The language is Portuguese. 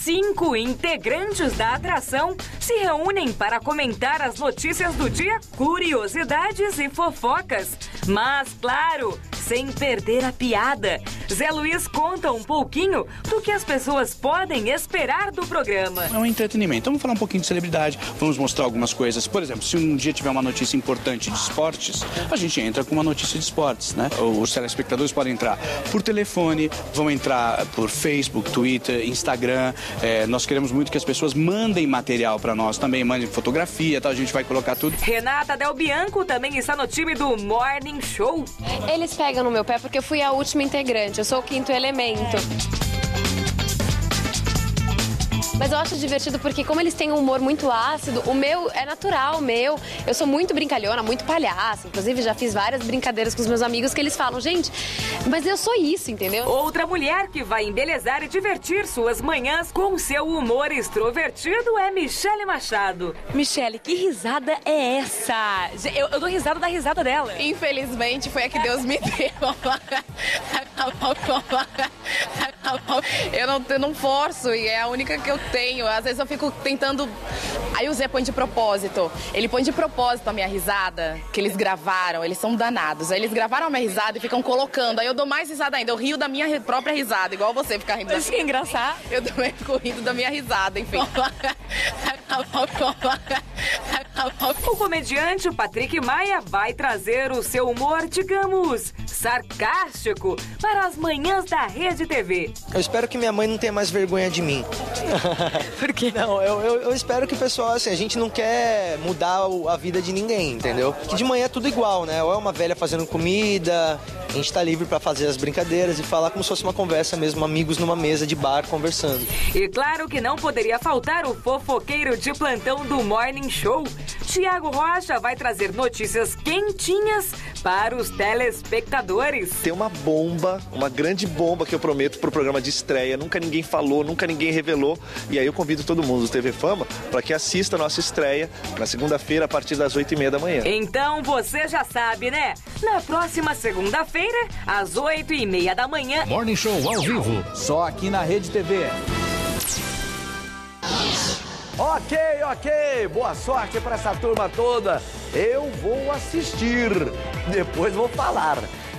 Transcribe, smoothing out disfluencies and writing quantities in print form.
5 integrantes da atração se reúnem para comentar as notícias do dia, curiosidades e fofocas. Mas, claro, sem perder a piada. Zé Luiz conta um pouquinho do que as pessoas podem esperar do programa. É um entretenimento. Vamos falar um pouquinho de celebridade, vamos mostrar algumas coisas. Por exemplo, se um dia tiver uma notícia importante de esportes, a gente entra com uma notícia de esportes, né? Os telespectadores podem entrar por telefone, vão entrar por Facebook, Twitter, Instagram. Nós queremos muito que as pessoas mandem material para nós também, mandem fotografia, tá? A gente vai colocar tudo. Renata Del Bianco também está no time do Morning Show. Eles pegam no meu pé porque eu fui a última integrante, eu sou o quinto elemento. Mas eu acho divertido porque como eles têm um humor muito ácido, o meu é natural, eu sou muito brincalhona, muito palhaça. Inclusive já fiz várias brincadeiras com os meus amigos que eles falam, gente, mas eu sou isso, entendeu? Outra mulher que vai embelezar e divertir suas manhãs com seu humor extrovertido é Michele Machado. Michele, que risada é essa? Eu dou risada da risada dela. Infelizmente foi a que Deus me deu. Eu não forço e é a única que eu tenho. Às vezes eu fico tentando... Aí o Zé põe de propósito. Ele põe de propósito a minha risada, que eles gravaram. Eles são danados. Aí eles gravaram a minha risada e ficam colocando. Aí eu dou mais risada ainda. Eu rio da minha própria risada, igual você ficar rindo. Isso que é engraçado. Eu também fico rindo da minha risada, enfim. O comediante Patrick Maia vai trazer o seu humor, digamos, sarcástico para as manhãs da Rede TV. Eu espero que minha mãe não tenha mais vergonha de mim. Por quê? Não, eu espero que o pessoal, assim, a gente não quer mudar a vida de ninguém, entendeu? Que de manhã é tudo igual, né? Ou é uma velha fazendo comida, a gente tá livre pra fazer as brincadeiras e falar como se fosse uma conversa mesmo, amigos numa mesa de bar conversando. E claro que não poderia faltar o fofoqueiro de plantão do Morning Show. Tiago Rocha vai trazer notícias quentinhas para os telespectadores. Tem uma bomba, uma grande bomba que eu prometo pro programa de estreia. Nunca ninguém falou, nunca ninguém revelou. E aí eu convido todo mundo do TV Fama para que assista a nossa estreia na segunda-feira a partir das 8h30 da manhã. Então você já sabe, né? Na próxima segunda-feira, às 8h30 da manhã. Morning Show ao vivo. Só aqui na Rede TV. Ok. Boa sorte para essa turma toda. Eu vou assistir, depois vou falar.